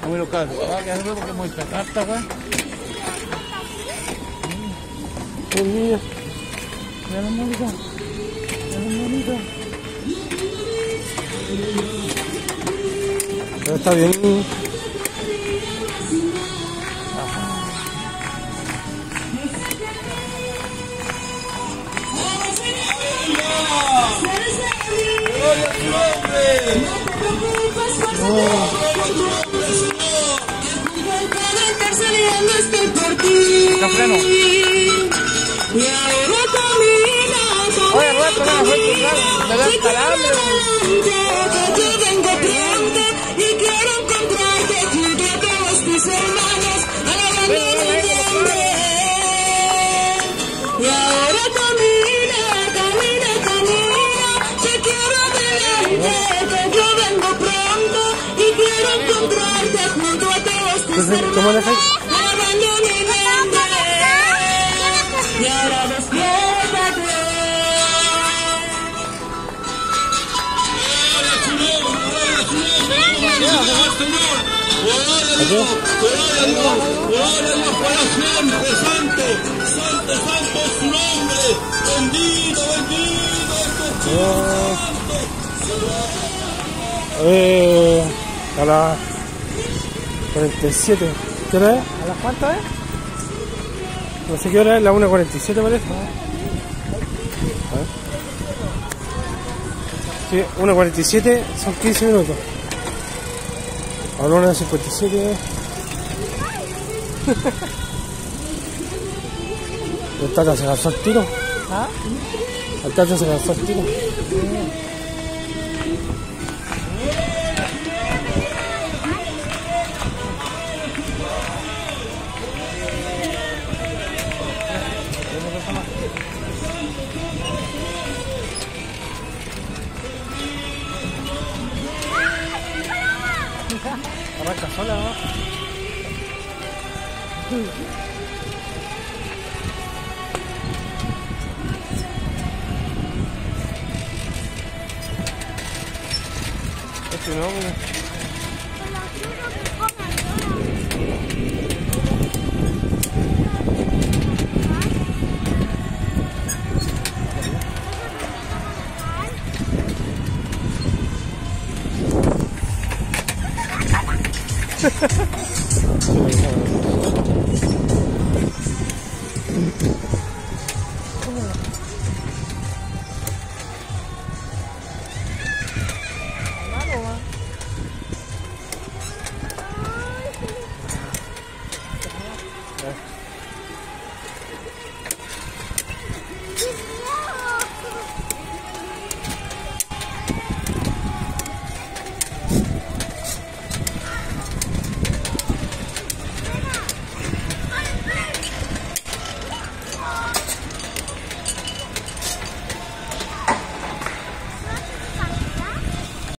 Muy local. Va a quedar porque muestra carta, güey. Mira. Mira la monita. Mira la monita. Pero está bien. Freno. Oye, Roberto, no fue tu carro. Me da el calambre. Yo vengo pronto y quiero encontrarte junto a todos tus hermanos, alabando tu nombre. Y ahora camina, camina, camina, te quiero delante. Yo vengo pronto y quiero encontrarte junto a todos tus hermanos, alabando mi nombre. Y ahora despiértate. Santo es su nombre, bendito A las 47. ¿Qué hora es? ¿A las cuántas es? No sé qué hora es, la 1:47 parece. Sí, 1:47 son 15 minutos. Ahora 1:57. El Tata se lanzó al tiro. ¿Ah? El Tata se lanzó al tiro. Arranca sola, ¿no? Este no,